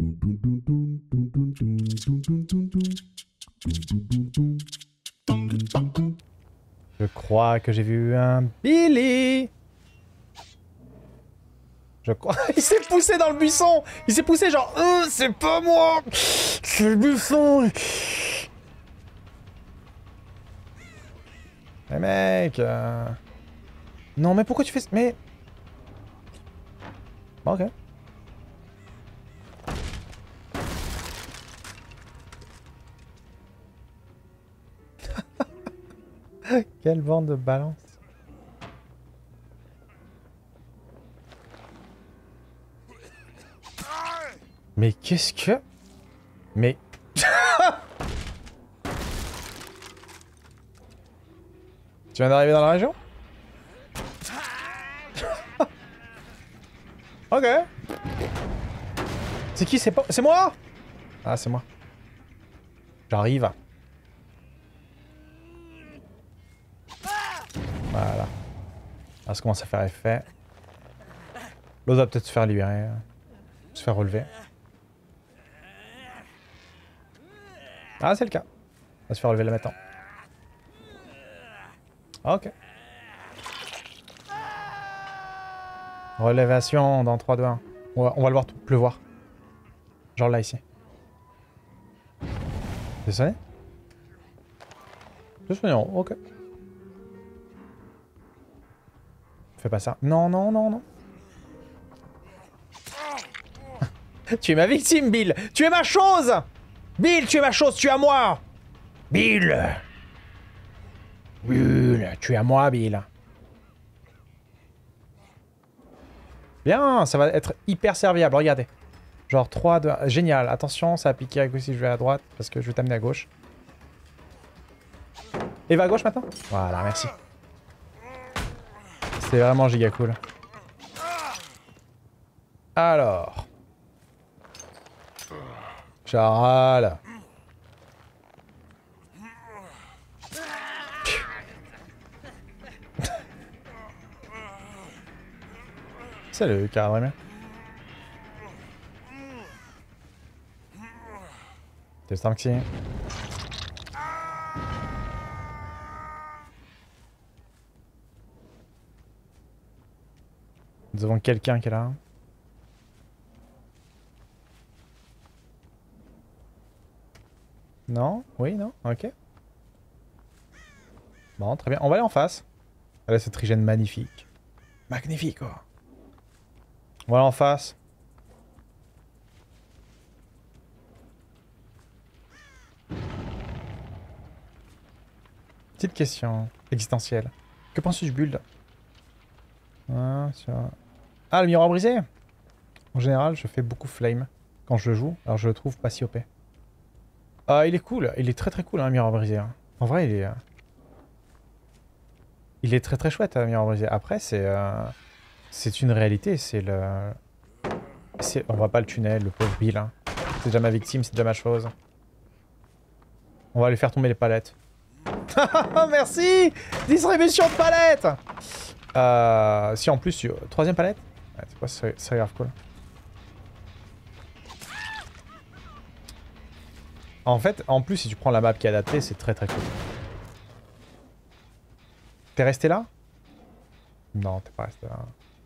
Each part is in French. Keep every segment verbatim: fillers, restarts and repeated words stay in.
Je crois que j'ai vu un Billy. Je crois... Il s'est poussé dans le buisson. Il s'est poussé genre... Euh, c'est pas moi. C'est le buisson. Mais mec... Euh... Non mais pourquoi tu fais... Mais... Bon, ok. Quelle bande de balance. Mais qu'est-ce que... Mais... Tu viens d'arriver dans la région? Ok. C'est qui? C'est pas... C'est moi? Ah, c'est moi. J'arrive. Voilà. Là, ça commence à faire effet. L'autre va peut-être se faire libérer. Se faire relever. Ah, c'est le cas. On va se faire relever là maintenant. Ok. Relevation dans trois, deux, un. On va, on va le voir pleuvoir. Genre là, ici. C'est sonné? C'est sonné, ok. Fais pas ça. Non, non, non, non. Tu es ma victime, Bill. Tu es ma chose. Bill, tu es ma chose, tu es à moi. Bill. Bill, tu es à moi, Bill. Bien, ça va être hyper serviable, regardez. Genre trois, deux, génial. Attention, ça va piquer avec si je vais à droite, parce que je vais t'amener à gauche. Et va à gauche maintenant? Voilà, merci. C'est vraiment giga cool. Alors. Charal. Salut, carrément. T'es le tank. Nous avons quelqu'un qui est là. Non? Oui, non? Ok. Bon, très bien. On va aller en face. Elle a cette trigène magnifique. Magnifique, quoi. On va aller en face. Petite question existentielle. Que penses-tu du build? Ah, sur... ah, le miroir brisé. En général, je fais beaucoup flame quand je joue. Alors je le trouve pas si O P. Ah, il est cool. Il est très très cool, hein, le miroir brisé. Hein. En vrai, il est... Il est très très chouette, le miroir brisé. Après, c'est... Euh... C'est une réalité. C'est le... On voit pas le tunnel, le pauvre Bill. Hein. C'est déjà ma victime, c'est déjà ma chose. On va aller faire tomber les palettes. Merci. Distribution de palettes. Euh, si en plus, euh, troisième palette. Ouais, c'est quoi, c'est grave cool. En fait, en plus, si tu prends la map qui est adaptée, c'est très très cool. T'es resté là? Non, t'es pas resté là.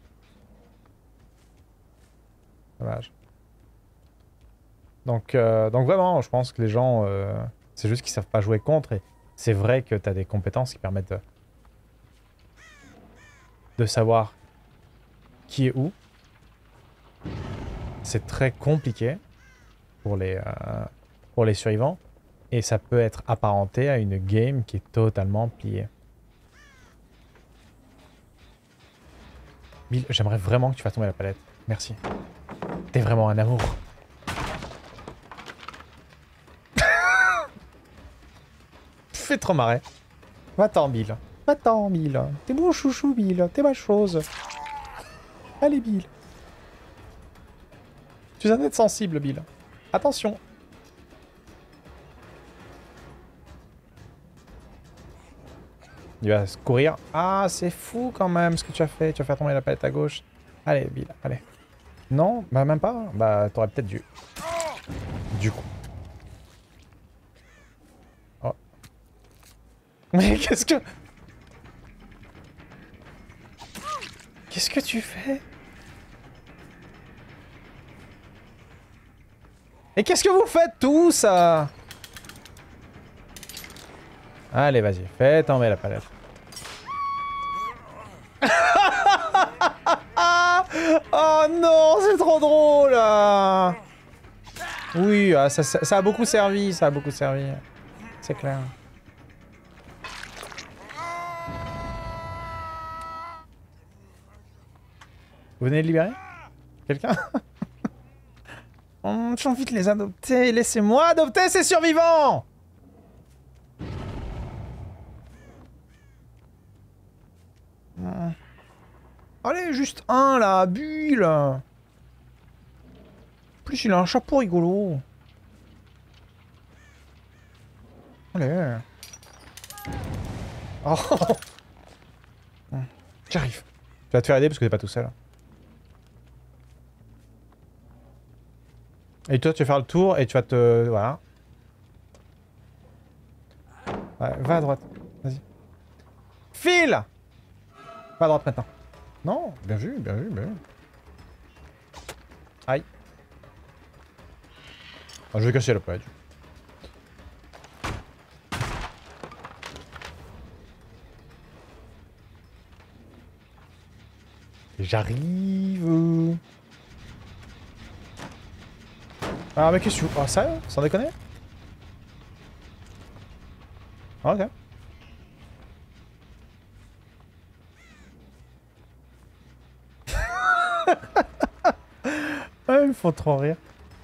Dommage. Donc, euh, donc vraiment, je pense que les gens, euh, c'est juste qu'ils savent pas jouer contre. Et c'est vrai que t'as des compétences qui permettent de... de savoir qui est où. C'est très compliqué pour les, euh, pour les survivants. Et ça peut être apparenté à une game qui est totalement pliée. Bill, j'aimerais vraiment que tu fasses tomber la palette. Merci. T'es vraiment un amour. Fais trop marrer. Va-t'en, Bill. Va-t'en, Bill. T'es mon chouchou, Bill. T'es ma chose. Allez, Bill. Tu es un être sensible, Bill. Attention. Il va se courir. Ah, c'est fou quand même ce que tu as fait. Tu vas faire tomber la palette à gauche. Allez, Bill, allez. Non, bah même pas. Bah, t'aurais peut-être dû. Du coup. Oh. Mais qu'est-ce que... Qu'est-ce que tu fais? Et qu'est-ce que vous faites tous? Allez, vas-y, fais tomber la palette. Oh non, c'est trop drôle. Oui, ah, ça, ça, ça a beaucoup servi, ça a beaucoup servi. C'est clair. Vous venez de libérer quelqu'un? Oh, j'ai envie de les adopter. Laissez-moi adopter ces survivants. Allez, juste un là, Bulle. En plus, il a un chapeau rigolo. Allez. Oh. J'arrive. Tu vas te faire aider parce que t'es pas tout seul. Et toi, tu vas faire le tour et tu vas te... Voilà. Ouais, va à droite. Vas-y. File. Va à droite maintenant. Non, bien vu, bien vu, bien vu. Aïe. Ah, je vais casser la palette. J'arrive. Ah mais qu'est-ce que tu... Oh ça, sans déconner. Ok. Ah, il me faut trop rire.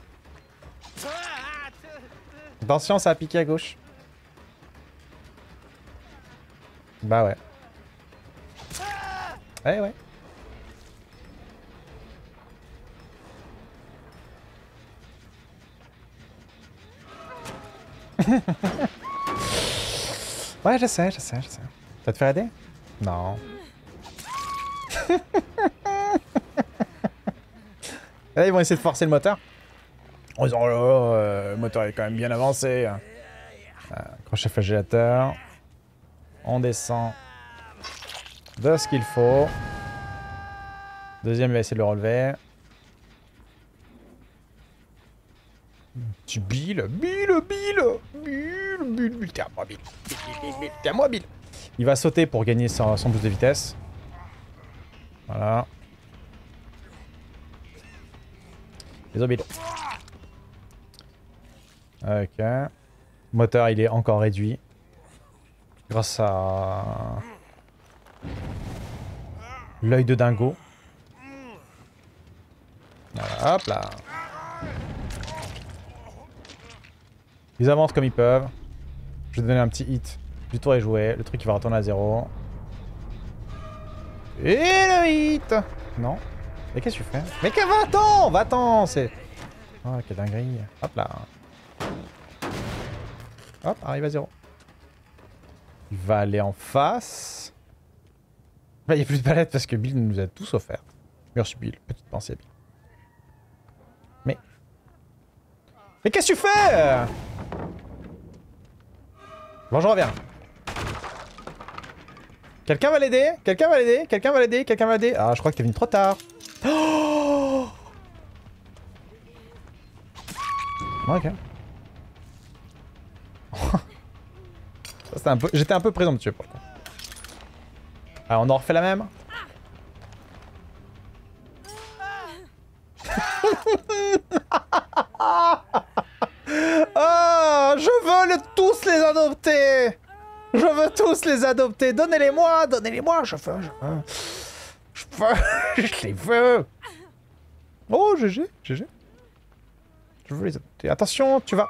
Attention, ça a piqué à gauche. Bah ouais. Ouais ouais. Ouais, je sais, je sais, je sais. Tu vas te faire aider? Non. Là, ils vont essayer de forcer le moteur. En disant, oh là là, euh, le moteur est quand même bien avancé. Euh, crochet flagellateur. On descend de ce qu'il faut. Deuxième, il va essayer de le relever. Tu Bill, Bill, Bill, Bill, Bill, Bill, t'es à moi, Bill, Bill, Bill, t'es à moi, Bill. Il va sauter pour gagner son, son boost de vitesse. Voilà. Désolé, Bill. Ok. Moteur, il est encore réduit. Grâce à... l'œil de dingo. Voilà, hop là. Ils avancent comme ils peuvent. Je vais donner un petit hit. Du tour est joué. Le truc il va retourner à zéro. Et le hit. Non. Mais qu'est-ce que tu fais? Mais que va-t'en? Va-t'en. C'est... Oh, quelle dinguerie. Hop là. Hop, arrive à zéro. Il va aller en face. Là, il n'y a plus de palette parce que Bill nous a tous offert. Merci Bill. Petite pensée à Bill. Mais... Mais qu'est-ce que tu fais? Bon, je reviens. Quelqu'un va l'aider? Quelqu'un va l'aider? Quelqu'un va l'aider? Quelqu'un va l'aider? Ah, je crois que t'es venu trop tard. Oh, ok. Un peu... J'étais un peu présomptueux pour le coup. Alors, on en refait la même. Oh, je veux le... tous les adopter. Je veux tous les adopter. Donnez-les-moi, donnez-les-moi. Je veux, je veux. Je veux, je les veux. Oh, G G, G G. Je veux les adopter. Attention, tu vas...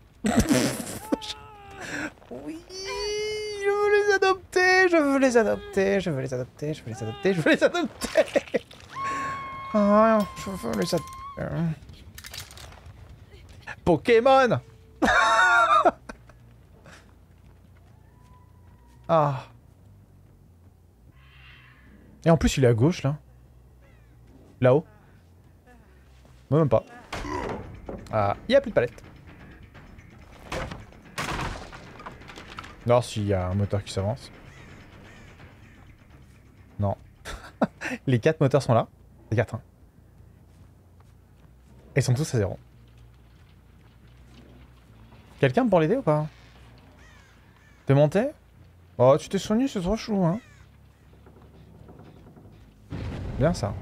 Oui, je veux les adopter, je veux les adopter, je veux les adopter, je veux les adopter, je veux les adopter. Oh, je veux les adopter. Pokémon. Ah. Et en plus, il est à gauche, là. Là-haut. Moi, même pas. Ah, il n'y a plus de palette. Non, s'il y a un moteur qui s'avance. Non. Les quatre moteurs sont là. Les quatre, hein. Et ils sont tous à zéro. Quelqu'un pour l'aider ou pas? T'es monté? Oh, tu t'es soigné, c'est trop chou, hein. Bien ça.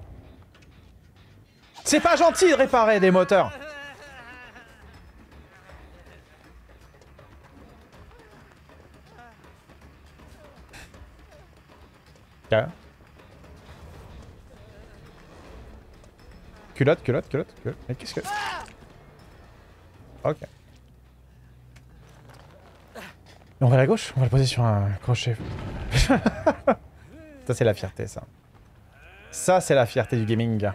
C'est pas gentil de réparer des moteurs. Okay. Culotte, culotte, culotte, culotte. Mais qu'est-ce que... Ok. On va à la gauche, on va le poser sur un crochet. Ça c'est la fierté, ça. Ça c'est la fierté du gaming.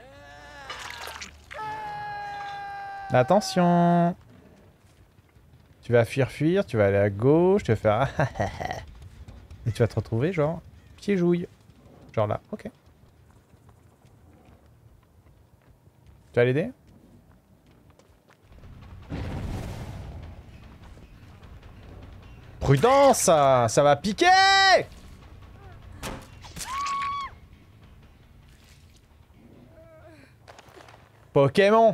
Attention. Tu vas fuir, fuir, tu vas aller à gauche, tu vas faire... Et tu vas te retrouver genre... Pied jouille. Genre là, ok. Tu vas l'aider? Prudence, ça, ça va piquer! Pokémon!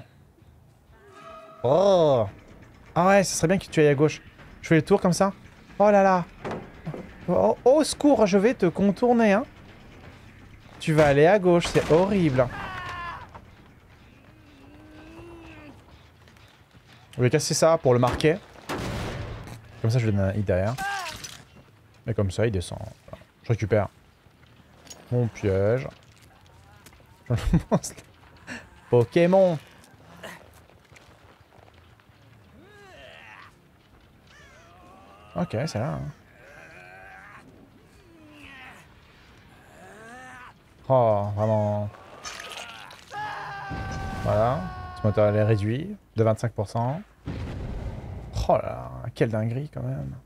Oh! Ah ouais, ce serait bien que tu ailles à gauche. Je fais le tour comme ça. Oh là là! Oh, au secours, je vais te contourner, hein! Tu vas aller à gauche, c'est horrible. Je vais casser ça pour le marquer. Comme ça, je lui donne un hit derrière. Et comme ça, il descend. Je récupère mon piège. Pokémon. Ok, c'est là. Hein. Oh, vraiment. Voilà. Ce moteur elle est réduit de vingt-cinq pour cent. Oh là là, quelle dinguerie quand même.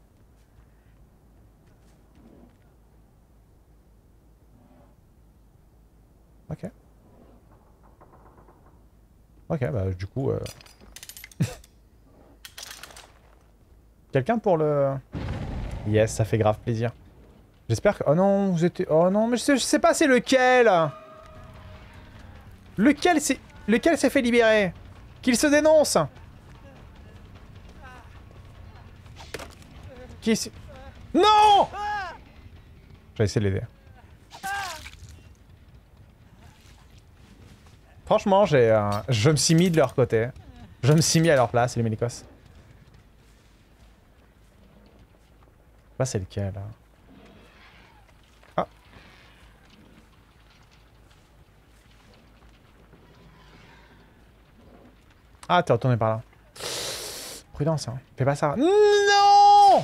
Ok. Ok, bah du coup... Euh... Quelqu'un pour le... Yes, ça fait grave plaisir. J'espère que... Oh non, vous étiez... Oh non, mais je sais, je sais pas c'est lequel. Lequel c'est... Lequel s'est fait libérer? Qu'il se dénonce. Qui c'est... Non! Je vais essayer de l'aider. Franchement, j'ai, euh, je me suis mis de leur côté. Je me suis mis à leur place, les mélicos. Là, c'est lequel, là? Ah. Ah, t'es retourné par là. Prudence, hein. Fais pas ça. Non!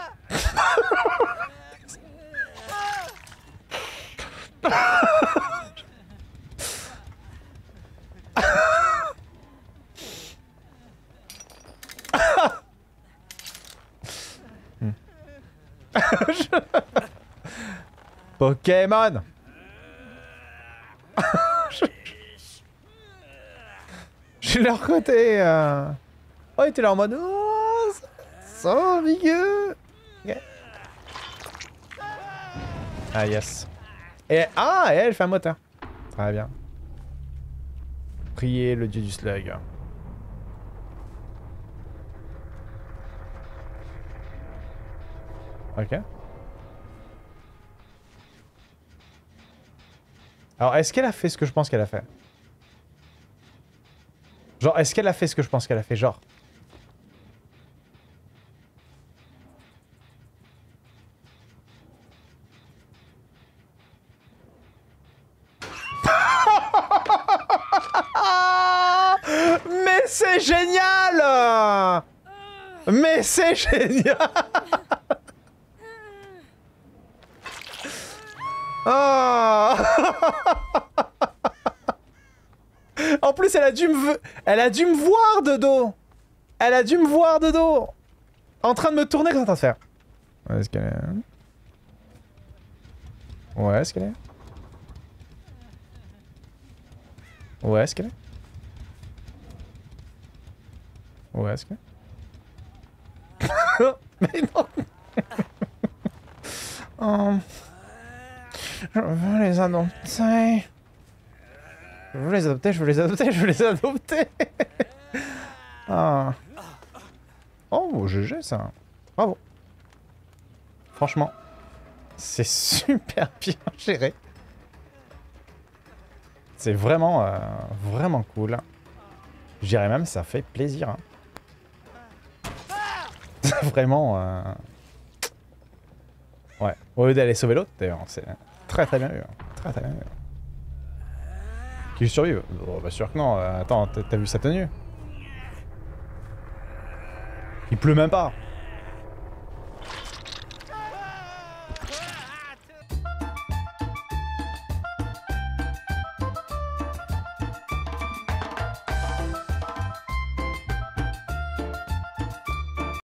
Pokémon. Je suis de leur côté. Euh... Oh, il était là en mode... Oh, ça vigueux. Okay. Ah, yes. Et... Ah, et elle fait un moteur. Très bien. Priez le dieu du slug. Ok. Alors, est-ce qu'elle a fait ce que je pense qu'elle a fait? Genre, est-ce qu'elle a fait ce que je pense qu'elle a fait? Genre. Mais c'est génial! Mais c'est génial! Oh. En plus, elle a dû me... Elle a dû me voir de dos. Elle a dû me voir de dos. En train de me tourner, qu'est-ce qu'elle est en train de faire? Où est-ce qu'elle est? Où est-ce qu'elle est? Où est-ce qu'elle est? Où est-ce que... Mais non. Oh. Je veux les adopter. Je veux les adopter, je veux les adopter, je veux les adopter. Ah. Oh, G G ça. Bravo. Franchement, c'est super bien géré. C'est vraiment, euh, vraiment cool. Je dirais même, ça fait plaisir. Hein. Vraiment... Euh... Ouais. Au lieu d'aller sauver l'autre, d'ailleurs, c'est très très bien vu. Très très bien vu. Qu'il survive? Oh, bah sûr que non. Attends, t'as vu sa tenue? Il pleut même pas.